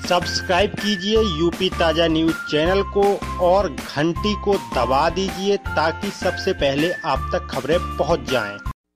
Subscribe कीजिए UP ताज़ा news channel को और घंटी को दबा दीजिए ताकि सबसे पहले आप तक खबरें पहुंच जाएं।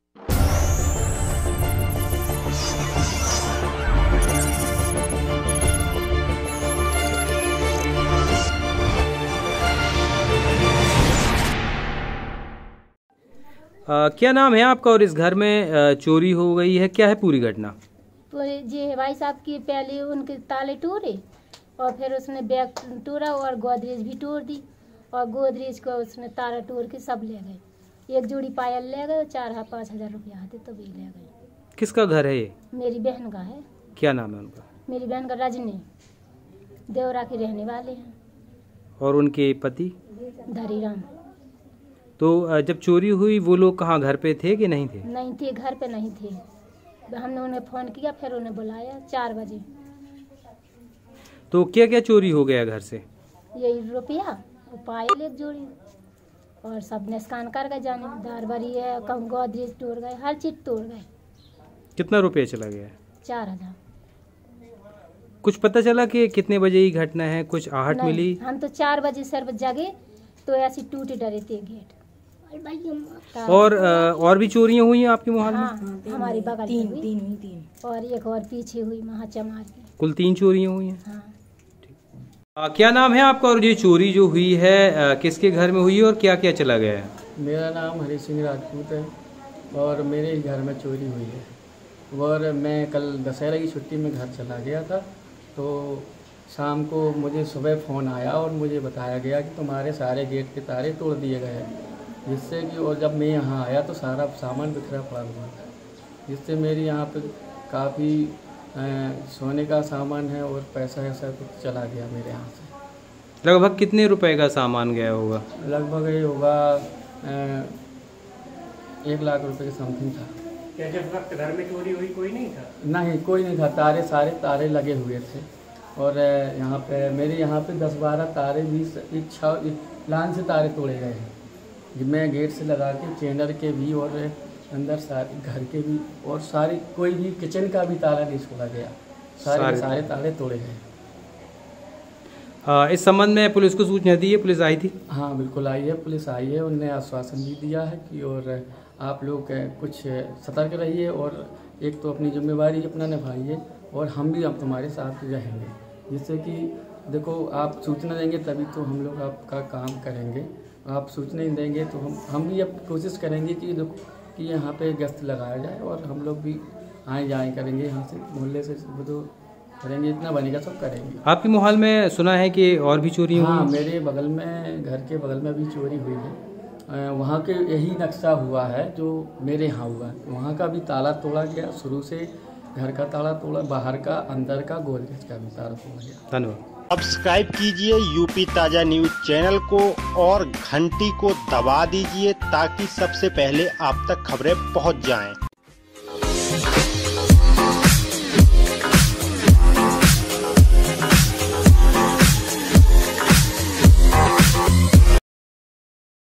क्या नाम है आपका और इस घर में चोरी हो गई है, क्या है पूरी घटना? जी भाई साहब की पहले उनके ताले टूटे और फिर उसने बैग टूरा और गोदरेज भी तोड़ दी और गोदरेज को उसने तारा तोड़ के सब ले गए। एक जोड़ी पायल ले गए और 4-5 हज़ार रुपया आते तो भी ले गए। किसका घर है ये? मेरी बहन का है। क्या नाम है उनका? मेरी बहन का रजनी, देवरा के रहने वाले हैं। और उनके पति? धरीराम। तो जब चोरी हुई वो लोग कहाँ, घर पे थे कि नहीं थे? नहीं थे, घर पे नहीं थे। हमने उन्हें फ़ोन किया, फिर उन्हें बुलाया 4 बजे। तो क्या क्या चोरी हो गया घर से? यही रुपया, पायल एक जोड़ी और सब निस्कान कर गए, जाने दार भरी है, कहूँ गोदरेज तोड़ गए, हर चीज़ तोड़ गए। कितना रुपया चला गया? 4,000। कुछ पता चला कि कितने बजे की घटना है, कुछ आहट मिली? हम तो 4 बजे सिर्फ जगे तो ऐसी टूटे डरे थे गेट। और भी चोरियां हुई हैं आपके मोहल्ले में? हाँ, हमारी बगल में तीन और एक और पीछे हुई महाचमार की। कुल 3 चोरियां हुई हैं। हाँ। क्या नाम है आपका और ये चोरी जो हुई है किसके घर में हुई है और क्या क्या चला गया है? मेरा नाम हरी सिंह राजपूत है और मेरे घर में चोरी हुई है। और मैं कल दशहरा की छुट्टी में घर चला गया था, तो शाम को मुझे सुबह फ़ोन आया और मुझे बताया गया कि तुम्हारे सारे गेट के तारे तोड़ दिए गए हैं, जिससे कि और जब मैं यहाँ आया तो सारा सामान बिखरा पड़ा हुआ था, जिससे मेरी यहाँ पे काफ़ी सोने का सामान है और पैसा ऐसा कुछ चला गया मेरे यहाँ से। लगभग कितने रुपए का सामान गया होगा? लगभग ये होगा 1 लाख रुपए के समथिंग था। क्या जब वक्त घर में चोरी हुई कोई नहीं था? नहीं, कोई नहीं था। सारे तारे लगे हुए थे और यहाँ पे मेरे यहाँ पे 10-12 तारे भी, एक लाइन से तारे तोड़े गए हैं। मैं गेट से लगा के चैनल के भी और अंदर सारे घर के भी और सारी कोई भी किचन का भी ताला नहीं छोड़ा गया, सारे ताले तोड़े गए। इस संबंध में पुलिस को सूचना दी है? पुलिस आई थी? हाँ बिल्कुल आई है, पुलिस आई है। उन्होंने आश्वासन भी दिया है कि और आप लोग कुछ सतर्क रहिए और एक तो अपनी जिम्मेवारी अपना निभाइए और हम भी अब तुम्हारे साथ रहेंगे, जिससे कि देखो आप सूचना देंगे तभी तो हम लोग आपका काम करेंगे। आप सूचना नहीं देंगे तो हम भी अब कोशिश करेंगे कि देखो कि यहाँ पे गश्त लगाया जाए और हम लोग भी आए जाए करेंगे, यहाँ से मोहल्ले से तो करेंगे, इतना बनेगा सब करेंगे। आपके मोहल्ले में सुना है कि और भी चोरी हुई? हाँ, मेरे बगल में, घर के बगल में भी चोरी हुई है। वहाँ के यही नक्शा हुआ है जो मेरे यहाँ हुआ है। वहाँ का भी ताला तोड़ा गया, शुरू से घर का ताला तोड़ा, बाहर का, अंदर का, गोदरेज का भी ताला तोड़ा गया। धन्यवाद। सब्सक्राइब कीजिए यूपी ताज़ा न्यूज़ चैनल को और घंटी को दबा दीजिए ताकि सबसे पहले आप तक खबरें पहुंच जाएं।